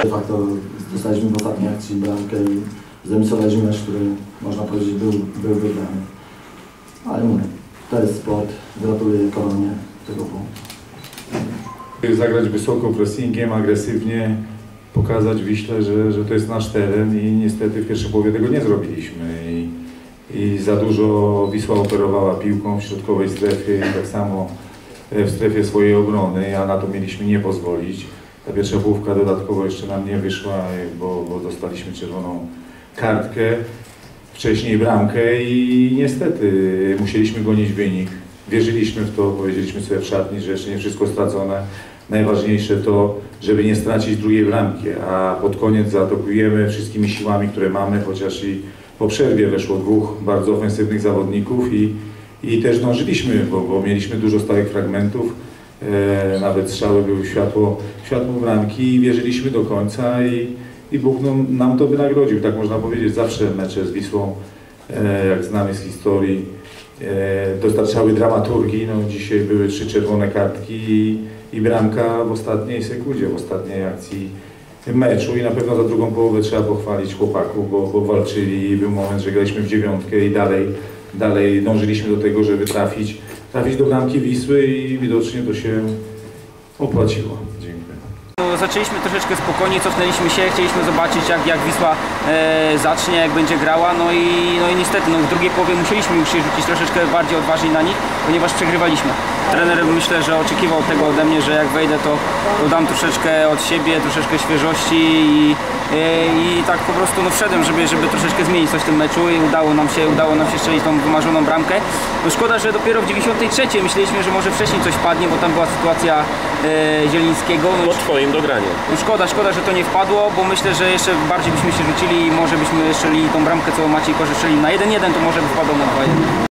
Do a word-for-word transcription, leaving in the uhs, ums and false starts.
De facto dostaliśmy w ostatniej akcji bramkę i zremisowaliśmy mecz, który można powiedzieć był, był wygrany. Ale mówię, to jest sport, gratuluję Koronie tego punktu. Zagrać wysoko pressingiem, agresywnie, pokazać Wiśle, że, że to jest nasz teren i niestety w pierwszej połowie tego nie zrobiliśmy. I, i za dużo Wisła operowała piłką w środkowej strefie i tak samo w strefie swojej obrony, a na to mieliśmy nie pozwolić. Ta pierwsza połówka dodatkowo jeszcze nam nie wyszła, bo, bo dostaliśmy czerwoną kartkę, wcześniej bramkę i niestety musieliśmy gonić wynik. Wierzyliśmy w to, powiedzieliśmy sobie w szatni, że jeszcze nie wszystko stracone. Najważniejsze to, żeby nie stracić drugiej bramki, a pod koniec zaatakujemy wszystkimi siłami, które mamy, chociaż i po przerwie weszło dwóch bardzo ofensywnych zawodników i, i też dążyliśmy, bo, bo mieliśmy dużo stałych fragmentów, e, nawet strzały były światło, światło bramki i wierzyliśmy do końca i, i Bóg no, nam to wynagrodził, tak można powiedzieć. Zawsze mecze z Wisłą, e, jak znamy z historii, e, dostarczały dramaturgii. No, dzisiaj były trzy czerwone kartki i, i bramka w ostatniej sekundzie, w ostatniej akcji meczu i na pewno za drugą połowę trzeba pochwalić chłopaków, bo, bo walczyli i był moment, że graliśmy w dziewiątkę i dalej, dalej dążyliśmy do tego, żeby trafić, trafić do bramki Wisły i widocznie to się opłaciło. Dziękuję. Zaczęliśmy troszeczkę spokojniej, cofnęliśmy się, chcieliśmy zobaczyć jak, jak Wisła e, zacznie, jak będzie grała, no i, no i niestety no, w drugiej połowie musieliśmy już się rzucić troszeczkę bardziej odważniej na nich, ponieważ przegrywaliśmy. Trener myślę, że oczekiwał tego ode mnie, że jak wejdę to, to dam troszeczkę od siebie, troszeczkę świeżości i, e, i tak po prostu no, wszedłem, żeby, żeby troszeczkę zmienić coś w tym meczu i udało nam się, udało nam się strzelić tą wymarzoną bramkę. No szkoda, że dopiero w dziewięćdziesiątej trzeciej myśleliśmy, że może wcześniej coś padnie, bo tam była sytuacja e, Zielińskiego. No, po twoim dograniu. No szkoda, szkoda, że to nie wpadło, bo myślę, że jeszcze bardziej byśmy się rzucili i może byśmy strzelili tą bramkę, co Maciej Korze strzelił na jeden jeden, to może by wpadło na dwa jeden.